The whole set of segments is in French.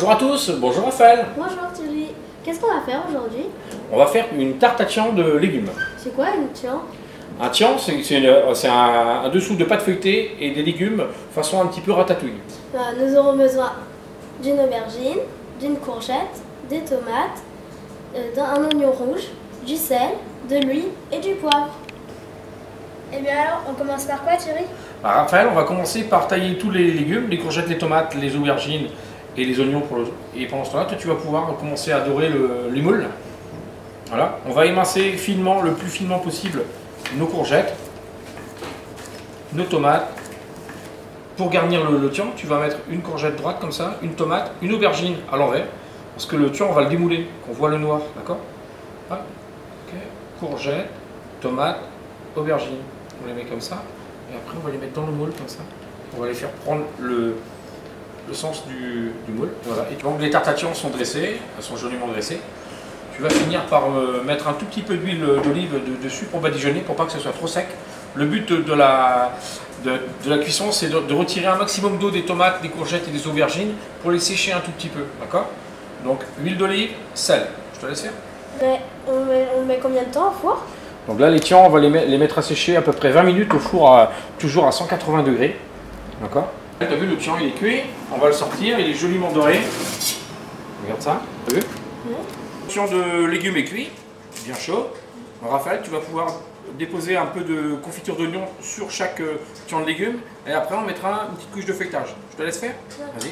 Bonjour à tous, bonjour Raphaël. Bonjour Thierry, qu'est-ce qu'on va faire aujourd'hui? On va faire une tarte à tian de légumes. C'est quoi une tian? Un tian, c'est un dessous de pâte feuilletée et des légumes façon un petit peu ratatouille. Nous aurons besoin d'une aubergine, d'une courgette, des tomates, d'un oignon rouge, du sel, de l'huile et du poivre. Et bien alors, on commence par quoi Thierry? Raphaël, on va commencer par tailler tous les légumes, les courgettes, les tomates, les aubergines et les oignons. Et pendant ce temps-là, toi, tu vas pouvoir commencer à dorer les moules. Voilà. On va émincer finement, le plus finement possible, nos courgettes, nos tomates. Pour garnir le tian, tu vas mettre une courgette droite comme ça, une tomate, une aubergine à l'envers. Parce que le tian, on va le démouler, qu'on voit le noir, d'accord? Voilà. Okay. Courgette, tomate, aubergine. On les met comme ça. Et après, on va les mettre dans le moule comme ça. On va les faire prendre le sens du moule. Voilà. Et donc les tartes à tian sont dressées, elles sont joliment dressées. Tu vas finir par mettre un tout petit peu d'huile d'olive dessus pour badigeonner, pour pas que ce soit trop sec. Le but de la cuisson, c'est de retirer un maximum d'eau des tomates, des courgettes et des aubergines pour les sécher un tout petit peu. D'accord? Donc huile d'olive, sel. Je te laisse faire. Mais on met combien de temps au four? Donc là, les tians, on va les mettre à sécher à peu près 20 minutes au four, toujours à 180 degrés. D'accord? Tu as vu, le tian, il est cuit. On va le sortir, il est joliment doré. Regarde ça, tu as vu? Oui. Le tian de légumes est cuit, bien chaud. Alors, Raphaël, tu vas pouvoir déposer un peu de confiture d'oignon sur chaque tian de légumes. Et après, on mettra une petite couche de feuilletage. Je te laisse faire? Vas-y.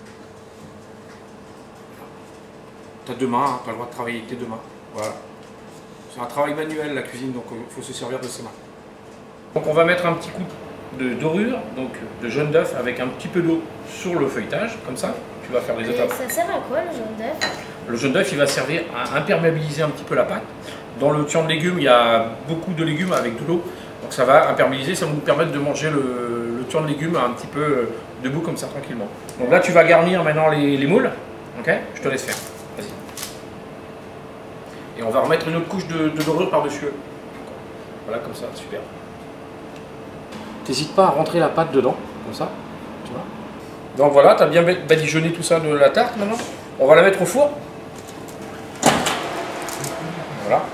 Tu as deux mains, hein, tu as le droit de travailler avec tes deux mains. Voilà. C'est un travail manuel la cuisine, donc il faut se servir de ses mains. Donc on va mettre un petit coup de dorure, donc de jaune d'œuf avec un petit peu d'eau sur le feuilletage, comme ça. Tu vas faire les étapes. Et ça sert à quoi le jaune d'œuf? Le jaune d'œuf, il va servir à imperméabiliser un petit peu la pâte. Dans le tian de légumes, il y a beaucoup de légumes avec de l'eau, donc ça va imperméabiliser, ça va nous permettre de manger le tian de légumes un petit peu debout comme ça, tranquillement. Donc là, tu vas garnir maintenant les moules, ok? Je te laisse faire. Vas-y. Et on va remettre une autre couche de dorure par-dessus. Voilà, comme ça, super. N'hésite pas à rentrer la pâte dedans, comme ça, tu vois. Donc voilà, tu as bien badigeonné tout ça de la tarte maintenant. On va la mettre au four. Voilà.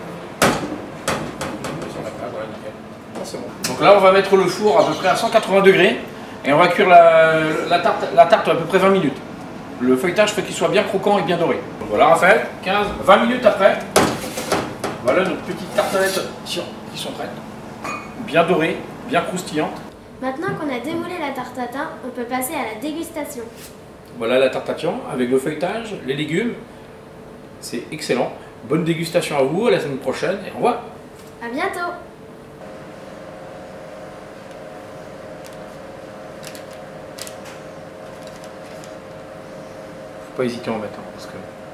Donc là, on va mettre le four à peu près à 180 degrés et on va cuire la tarte à peu près 20 minutes. Le feuilletage fait qu'il soit bien croquant et bien doré. Donc voilà, Raphaël, 15-20 minutes après, voilà nos petites tartelettes qui sont prêtes. Bien dorées, bien croustillantes. Maintenant qu'on a démoulé la tarte à thym, on peut passer à la dégustation. Voilà la tarte à tian avec le feuilletage, les légumes. C'est excellent. Bonne dégustation à vous, à la semaine prochaine et au revoir. À bientôt. Faut pas hésiter à en mettre, parce que